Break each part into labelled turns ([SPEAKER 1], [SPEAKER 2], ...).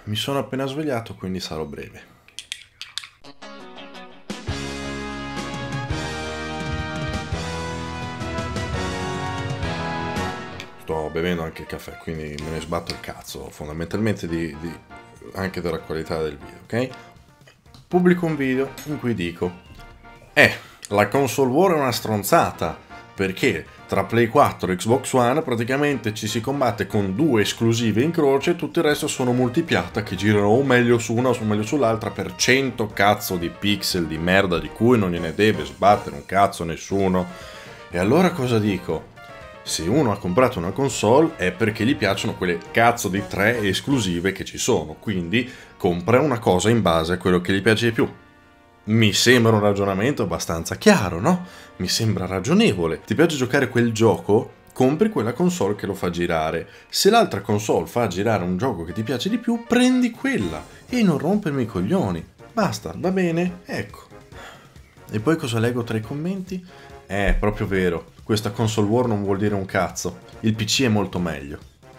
[SPEAKER 1] mi sono appena svegliato, quindi sarò breve. Sto bevendo anche il caffè, quindi me ne sbatto il cazzo, fondamentalmente anche della qualità del video, ok? Pubblico un video in cui dico la console war è una stronzata, perché tra Play 4 e Xbox One praticamente ci si combatte con 2 esclusive in croce e tutto il resto sono multipiatta che girano o meglio su una o meglio sull'altra per 100 cazzo di pixel di merda di cui non gliene deve sbattere un cazzo nessuno. E allora cosa dico? Se uno ha comprato una console è perché gli piacciono quelle cazzo di 3 esclusive che ci sono, quindi compra una cosa in base a quello che gli piace di più. Mi sembra un ragionamento abbastanza chiaro, no? Mi sembra ragionevole. Ti piace giocare quel gioco? Compri quella console che lo fa girare. Se l'altra console fa girare un gioco che ti piace di più, prendi quella e non rompermi i coglioni. Basta, va bene? Ecco. E poi cosa leggo tra i commenti? È proprio vero, questa console war non vuol dire un cazzo. Il PC è molto meglio.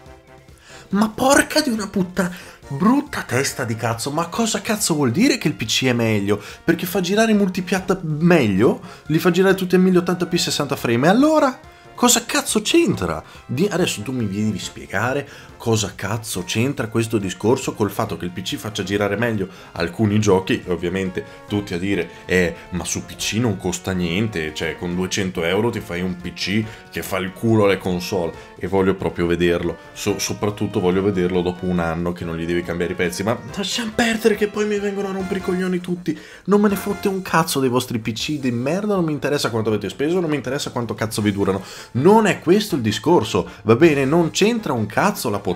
[SPEAKER 1] Ma porca di una puttana, brutta testa di cazzo, ma cosa cazzo vuol dire che il PC è meglio? Perché fa girare i multipiatta meglio? Li fa girare tutti a 1080p 60 frame, e allora? Cosa cazzo c'entra? Adesso tu mi devi spiegare cosa cazzo c'entra questo discorso col fatto che il PC faccia girare meglio alcuni giochi, ovviamente tutti a dire ma su PC non costa niente, cioè con 200 euro ti fai un PC che fa il culo alle console, e voglio proprio vederlo, soprattutto voglio vederlo dopo un anno che non gli devi cambiare i pezzi, ma lasciamo perdere che poi mi vengono a rompere i coglioni tutti, non me ne fotte un cazzo dei vostri PC di merda, non mi interessa quanto avete speso, non mi interessa quanto cazzo vi durano. Non è questo il discorso, va bene? Non c'entra un cazzo la potenza.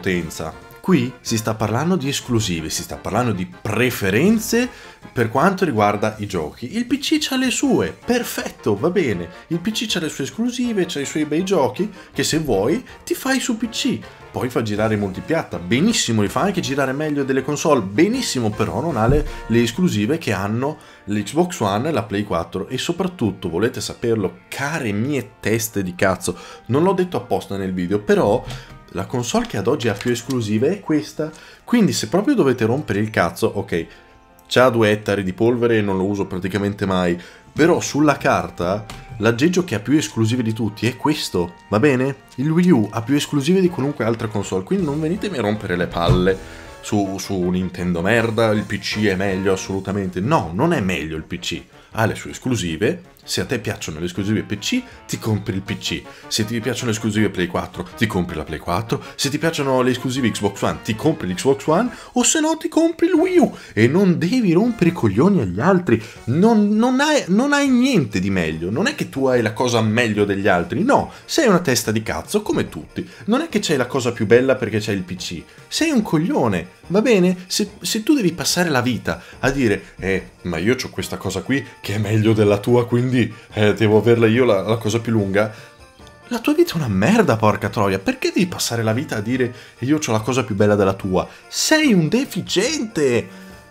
[SPEAKER 1] Qui si sta parlando di esclusive, si sta parlando di preferenze per quanto riguarda i giochi. Il PC c'ha le sue, perfetto, va bene. Il PC c'ha le sue esclusive, c'ha i suoi bei giochi che se vuoi ti fai su PC. Poi fa girare in multipiatta, benissimo, li fa anche girare meglio delle console, benissimo, però non ha le esclusive che hanno l'Xbox One e la Play 4. E soprattutto, volete saperlo, care mie teste di cazzo, non l'ho detto apposta nel video, però la console che ad oggi ha più esclusive è questa, quindi se proprio dovete rompere il cazzo, ok, c'ha 2 ettari di polvere e non lo uso praticamente mai, però sulla carta l'aggeggio che ha più esclusive di tutti è questo, va bene? Il Wii U ha più esclusive di qualunque altra console, quindi non venitemi a rompere le palle su Nintendo merda, il PC è meglio assolutamente, no, non è meglio il PC, ha le sue esclusive. Se a te piacciono le esclusive PC, ti compri il PC. Se ti piacciono le esclusive Play 4, ti compri la Play 4. Se ti piacciono le esclusive Xbox One, ti compri l'Xbox One. O se no, ti compri il Wii U. E non devi rompere i coglioni agli altri. Non hai niente di meglio. Non è che tu hai la cosa meglio degli altri. No, sei una testa di cazzo come tutti. Non è che c'hai la cosa più bella perché c'hai il PC. Sei un coglione. Va bene? Se tu devi passare la vita a dire ma io ho questa cosa qui che è meglio della tua, quindi devo averla io la cosa più lunga, la tua vita è una merda, porca troia. Perché devi passare la vita a dire io ho la cosa più bella della tua? Sei un deficiente.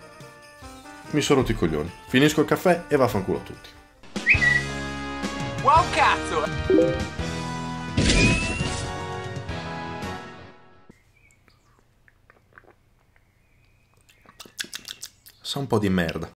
[SPEAKER 1] Mi sono rotti i coglioni, finisco il caffè e vaffanculo a tutti.
[SPEAKER 2] Wow, cazzo!
[SPEAKER 1] Sa un po' di merda.